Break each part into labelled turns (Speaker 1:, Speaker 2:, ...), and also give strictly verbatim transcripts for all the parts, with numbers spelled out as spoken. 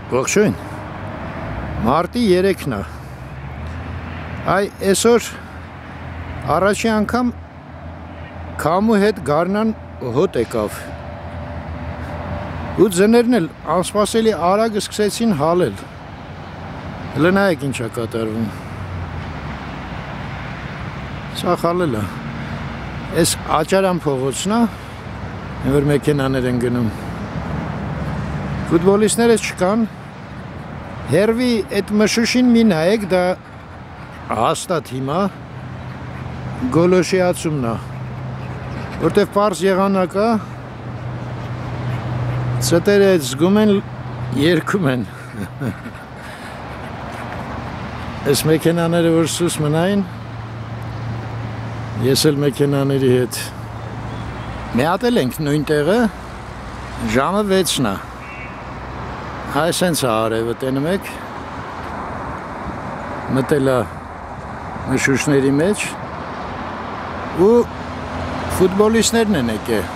Speaker 1: Ողջույն։ Մարտի երեքն է։ Այ այսօր առաջի անգամ քամու հետ գարնան հոտ եկավ։ Ու ձներն էլ անսպասելի արագ սկսեցին հալել։ Հələ նայեք ինչ է կատարվում։ Սա հալել է։ Այս Աճարան փողոցն է, որ մեքենաներ են գնում։ Ֆուտբոլիստները չկան, հերվի այդ մշուշին մի նայեք, դա հաստատ հիմա գոլոշիացումն է, որտև պարզ եղանակ է, ծտերը այդ զգում են, երգում են։ Այս մեքենաները որ սուս մնային, ես էլ մեքենաների հետ միատել ենք նույն տեղը, ժամը վեցն է։ Հայ սենց է արևը տենում եք, մտել է մշուշների մեջ ու ֆուտբոլիստներն են եկել։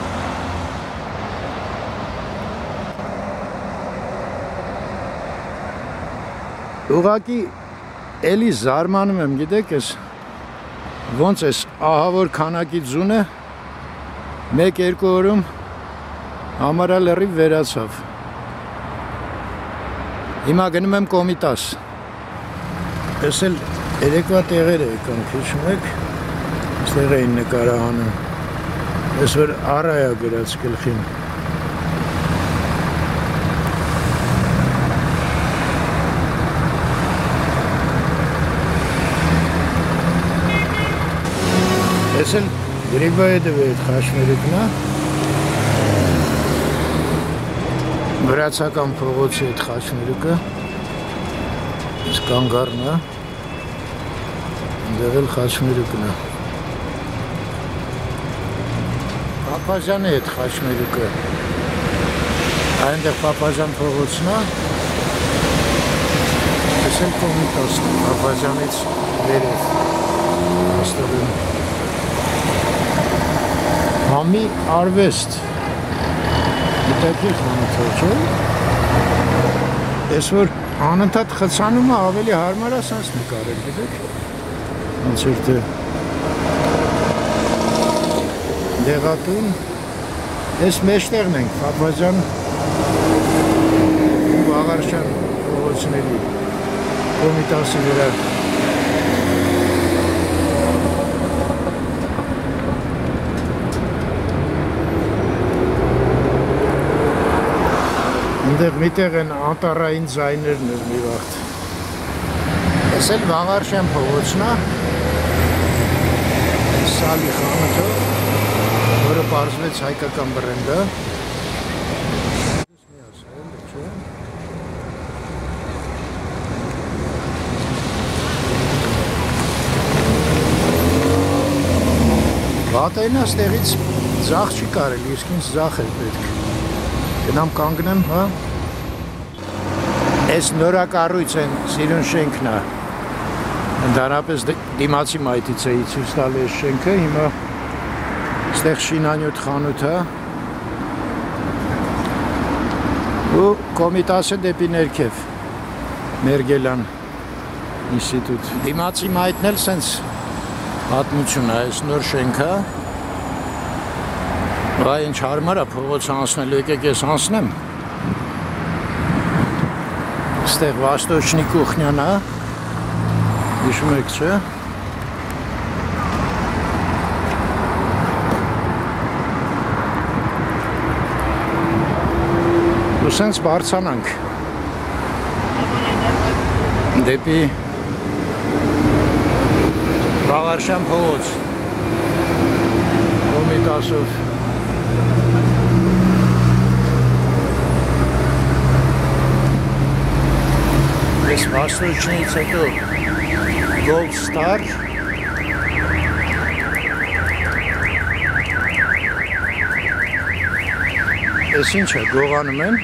Speaker 1: Ուղղակի էլի զարմանում եմ, գիտեք ես, ոնց ես ահավոր քանակի ձունը մեկ-երկու օրում համարալեռի վերացավ։ Հիմա գնում եմ Կոմիտաս։ Ես էլ երեկվա տեղերը եկան, քիչ մեկ, ստեղ էին նկարահանում։ Ես որ առայա գրած գլխին։ Ես էլ Գրիբոյեդով էդ խաշմերիկն է։ Վրացական փողոցի այդ խաչմերուկը, այս կանգառն է, այնտեղ էլ խաչմերուկն է։ Պապազյանի այդ խաչմերուկը, այնտեղ Պապազյան փողոցն է, այս էլ Կոմիտասն է, Պապազյանից վերև, աստեղում։ Համի արվեստ։ Դիտակի խանութը չէ, ես որ անընդհատ խցանումը ավելի հարմար է սանց նկարել, գիտեք, ոնց որ թե դեղատուն, ես մեջտեղն ենք, Պապազյան ու Վաղարշան փողոցների Կոմիտասի վերակ։ Այնտեղ միտեղ են անտառային ձայներն էր մի վաղտ։ Ես էլ Վաղարշան փողոցն է, Սալի խանութը, որը պարզվեց հայկական բրենդ է։ Վատայնա ստեղից ձախ չի կարելի, իսկ ինձ ձախ էր պետք։ Գնամ կանգնեմ, հա։ Այս նորակառույց են սիրուն շենքն է։ Ընդհանրապես դիմացի մայթից էի ցույց տալ այս շենքը, հիմա ստեղ շինանյութ խանութ է։ Ու Կոմիտասը դեպի ներքև, Մերգելյան ինստիտուտ։ Դիմացի մայթն էլ սենց պատմություն է, այս նոր շենքը։ Վայ ինչ հարմար է փողոց անցնելու, եկեք ես անցնեմ։ Ստեղ Վաստոչնի կուխնյան է, հիշում եք չէ։ Ու սենց բարձանանք դեպի Վաղարշան փողոց, Կոմիտասով։ Այս Վաստոչնից հետո Gold Star Ես ինչ է, գողանում են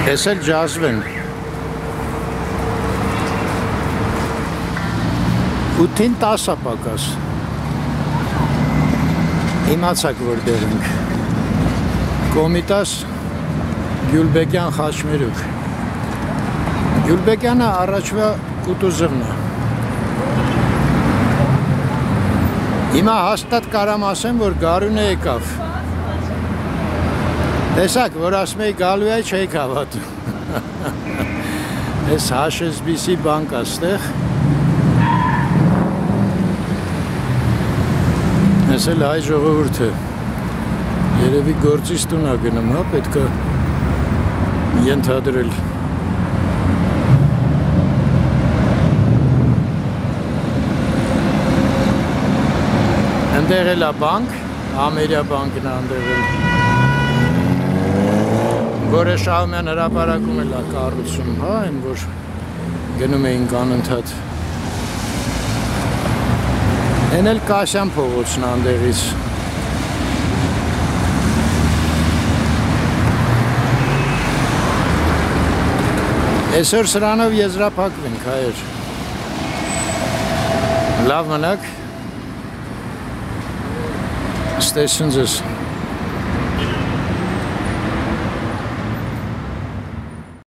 Speaker 1: Ես էլ ջազվեն։ ութին տասը պակաս։ Իմացաք որտեղ ենք։ Կոմիտաս Գյուլբեկյան Խաչմերուկ։ Գյուլբեկյանը առաջվա Կուտուզովն է։ Հիմա հաստատ կարամ ասեմ, որ գարունը եկավ։ Տեսակ, որ ասում էի գալու է, չէիք հավատում։ Ես H S B C բանկ աստեղ։ Ես էլ հայ ժողովուրդ է։ Երևի գործից տուն է գնում, հա, պետք է ենթադրել։ Ընդեղ էլ է բանկ, Ամերիա բանկն է ընդեղել։ Գորե Շահումյան հրապարակում էլ է կառուցում, հա, այն որ գնում էինք անընդհատ։ Են էլ Կասյան փողոցն է ընդեղից։ Այսօր սրանով եզրափակվենք, հայեր։ Լավ մնաք։ Ստեսուն ձեզ։